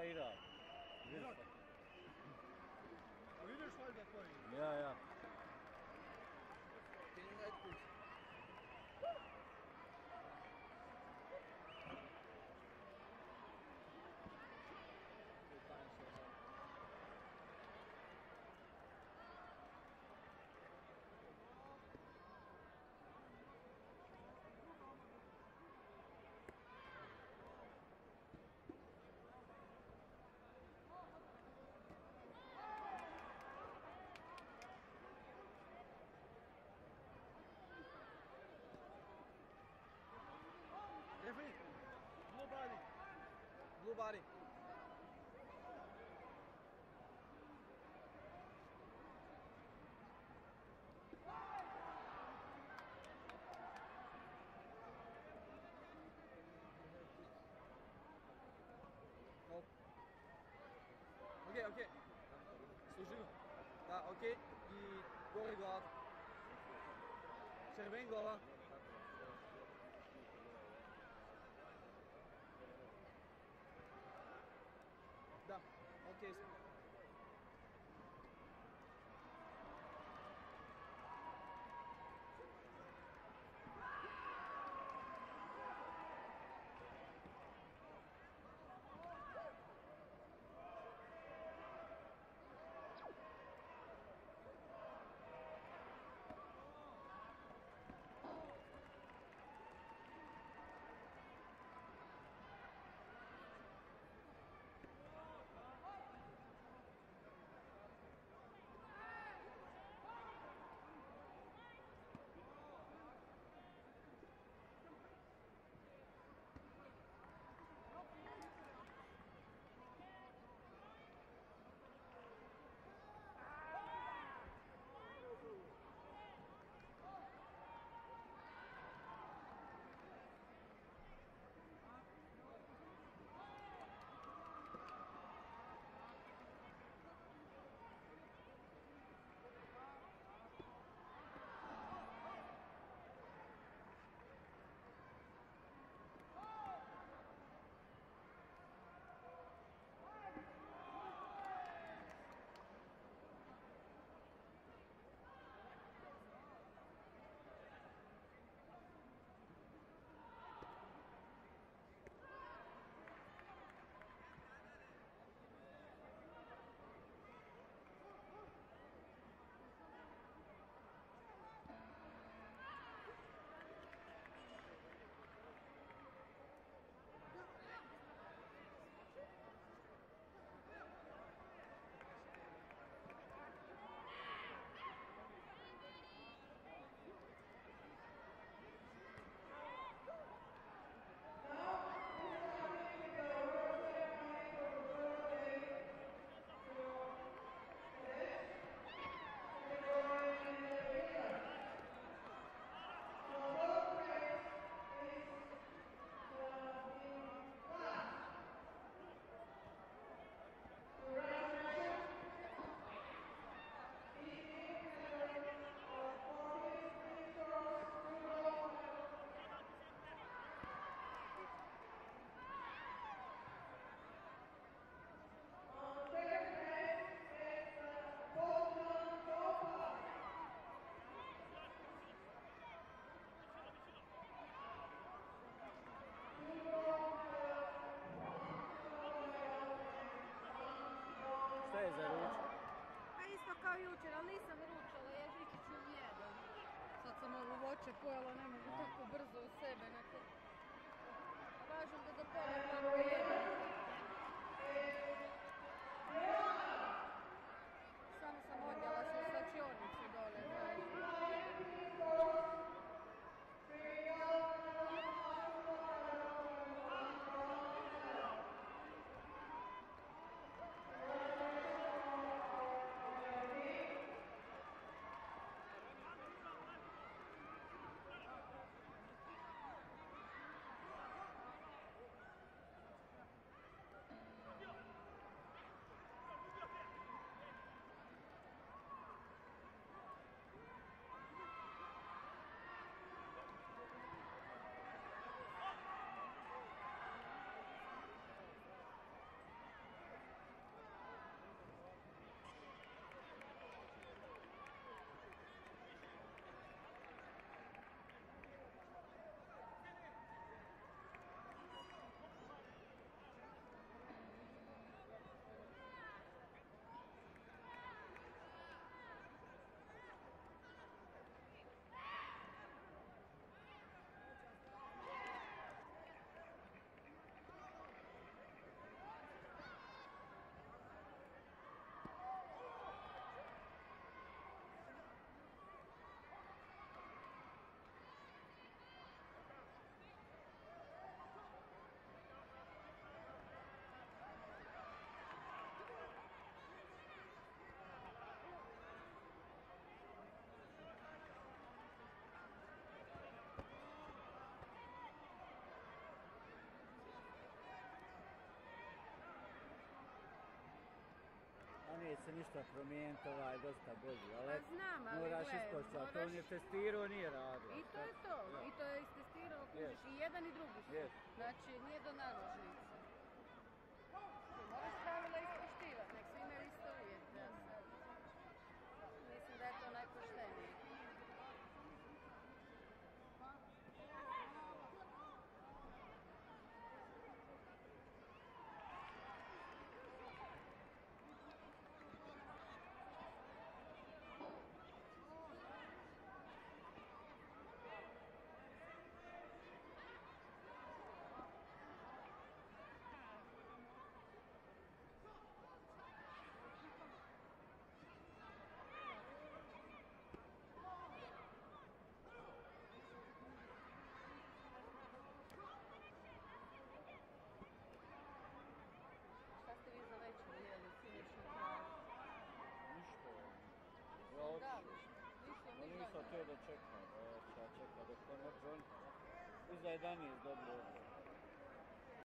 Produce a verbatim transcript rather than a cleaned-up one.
igrao. Vidiš valjda koji? Ja, ja. Ti njega je kući. Referee, blue body. Blue body. Nope. Okej, okay, okej. Okay. Služimo. Da, okej. Okay. I gori glava. Červen glava. Da, okej smo. Šta je za ruč? Pa isto kao jučer, ali nisam ručala, ježići ću jedan. Sad sam ovo voće pojela, ne mogu tako brzo u sebe. Neko... Važno da do pola dva pojedem. Samo sam odjela se u slačionicu dole, znaš. se ništa promijeniti, ovaj dosta bolji, ali Pa znam, ali moraš gle, ispoštovati, moraš- on je testirao, nije radio. I to je to, i to je istestirao, kužiš, i jedan i drugi su. Jest. Znači, nije do naložnice. Ti moraš pravila ispoštivati, nek svi imaju isto uvjete. Ja sad mislim da je to najpoštenije. Šta ste vi za večer jeli, sinoć na kraju? Ništa. Ja Da, otišao. ništa, Pa ništa. nisam htio da čekam, da ja čekam dok on ne on. Iza jedanaest dobro.